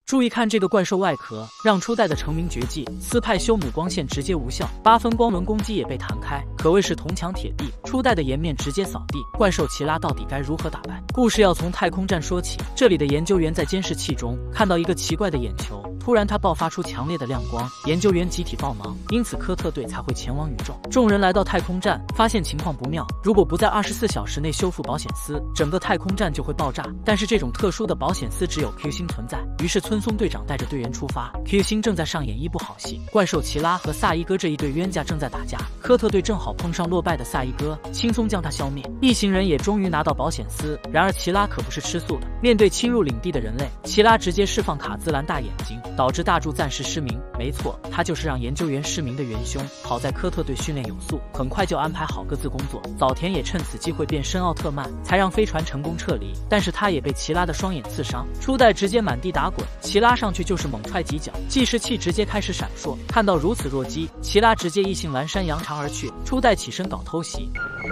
注意看这个怪兽外壳，让初代的成名绝技斯派修姆光线直接无效，8分光轮攻击也被弹开，可谓是铜墙铁壁。初代的颜面直接扫地，怪兽奇拉到底该如何打败？故事要从太空站说起。这里的研究员在监视器中看到一个奇怪的眼球，突然它爆发出强烈的亮光，研究员集体爆忙，因此科特队才会前往宇宙。众人来到太空站，发现情况不妙，如果不在24小时内修复保险丝，整个太空站就会爆炸。但是这种特殊的保险丝只有 Q 星存在，于是村松队长带着队员出发。Q 星正在上演一部好戏，怪兽奇拉和萨伊哥这一对冤家正在打架，科特队正好碰上落败的萨伊哥，轻松将他消灭。一行人也终于拿到保险丝，然而奇拉可不是吃素的，面对侵入领地的人类，奇拉直接释放卡兹兰大眼睛，导致大柱暂时失明。没错，他就是让研究员失明的元凶。好在科特队训练有素，很快就安排好各自工作。早田也趁此机会变身奥特曼，才让飞船成功撤离。但是他也被奇拉的双眼刺伤，初代直接满地打滚，奇拉上去就是猛踹几脚，计时器直接开始闪烁。看到如此弱鸡，奇拉直接意兴阑珊扬长而去。初代起身搞偷袭。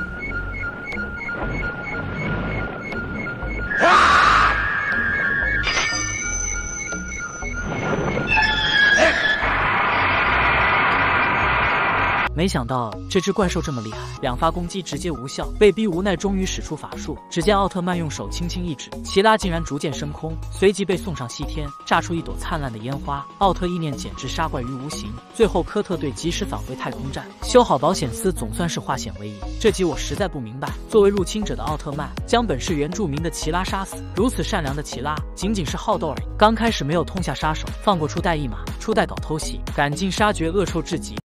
没想到这只怪兽这么厉害，2发攻击直接无效，被逼无奈终于使出法术。只见奥特曼用手轻轻一指，奇拉竟然逐渐升空，随即被送上西天，炸出一朵灿烂的烟花。奥特意念简直杀怪于无形。最后科特队及时返回太空站，修好保险丝，总算是化险为夷。这集我实在不明白，作为入侵者的奥特曼将本是原住民的奇拉杀死，如此善良的奇拉仅仅是好斗而已。刚开始没有痛下杀手，放过初代一马，初代搞偷袭，赶尽杀绝，恶臭至极。